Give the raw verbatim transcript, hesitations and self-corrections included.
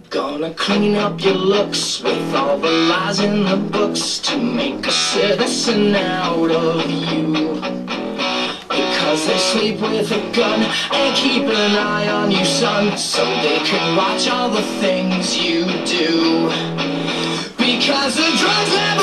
Gonna clean up your looks with all the lies in the books to make a citizen out of you. Because they sleep with a gun and keep an eye on you, son, so they can watch all the things you do. Because the drugs never